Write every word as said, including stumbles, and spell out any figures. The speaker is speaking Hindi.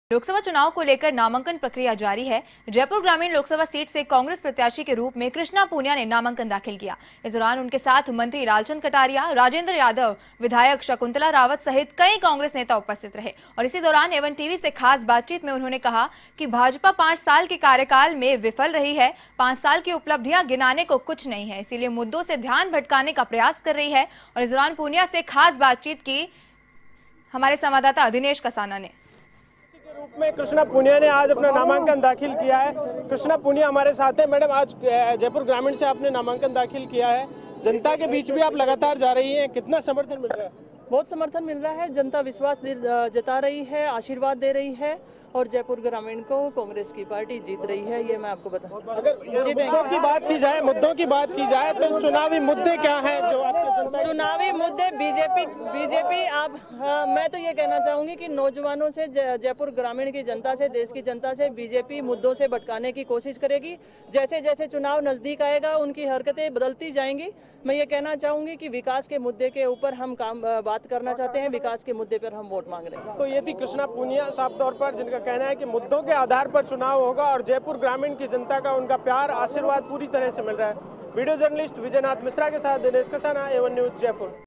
लोकसभा चुनाव को लेकर नामांकन प्रक्रिया जारी है। जयपुर ग्रामीण लोकसभा सीट से कांग्रेस प्रत्याशी के रूप में कृष्णा पूनिया ने नामांकन दाखिल किया। इस दौरान उनके साथ मंत्री लालचंद कटारिया, राजेंद्र यादव, विधायक शकुंतला रावत सहित कई कांग्रेस नेता उपस्थित रहे। और इसी दौरान एवन टीवी से खास बातचीत में उन्होंने कहा कि भाजपा पांच साल के कार्यकाल में विफल रही है। पांच साल की उपलब्धियां गिनाने को कुछ नहीं है, इसीलिए मुद्दों से ध्यान भटकाने का प्रयास कर रही है। और इस दौरान पूनिया से खास बातचीत की हमारे संवाददाता दिनेश कसाना ने। रूप में कृष्णा पूनिया ने आज अपना नामांकन दाखिल किया है। कृष्णा पूनिया हमारे साथ है। मैडम, आज जयपुर ग्रामीण से आपने नामांकन दाखिल किया है। जनता के बीच भी आप लगातार जा रही हैं, कितना समर्थन मिल रहा है? बहुत समर्थन मिल रहा है। जनता विश्वास जता रही है, आशीर्वाद दे रही है और जयपुर ग्रामीण को कांग्रेस की पार्टी जीत रही है, ये मैं आपको बता। अगर मुद्दों की बात की जाए मुद्दों की बात की जाए तो चुनावी मुद्दे क्या हैं जो आपके? चुनावी मुद्दे बीजेपी बीजेपी आप हाँ, मैं तो ये कहना चाहूंगी कि नौजवानों से, जयपुर ग्रामीण की जनता से, देश की जनता से बीजेपी मुद्दों से भटकाने की कोशिश करेगी। जैसे जैसे चुनाव नजदीक आएगा उनकी हरकतें बदलती जाएंगी। मैं ये कहना चाहूंगी कि विकास के मुद्दे के ऊपर हम काम बात करना चाहते हैं, विकास के मुद्दे पर हम वोट मांग रहे हैं। तो ये थी कृष्णा पूनिया साफ तौर पर, जिनका कहना है कि मुद्दों के आधार पर चुनाव होगा और जयपुर ग्रामीण की जनता का उनका प्यार, आशीर्वाद पूरी तरह से मिल रहा है। वीडियो जर्नलिस्ट विजयनाथ मिश्रा के साथ दिनेश कसाना, एवन न्यूज जयपुर।